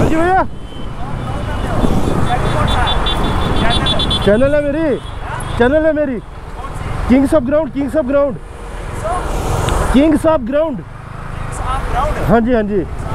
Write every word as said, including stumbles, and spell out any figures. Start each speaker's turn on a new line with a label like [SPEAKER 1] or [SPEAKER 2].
[SPEAKER 1] जी भैया, चैनल है मेरी, चैनल है मेरी, Kings of Ground, Kings of Ground, Kings of Ground. हाँ जी हाँ जी।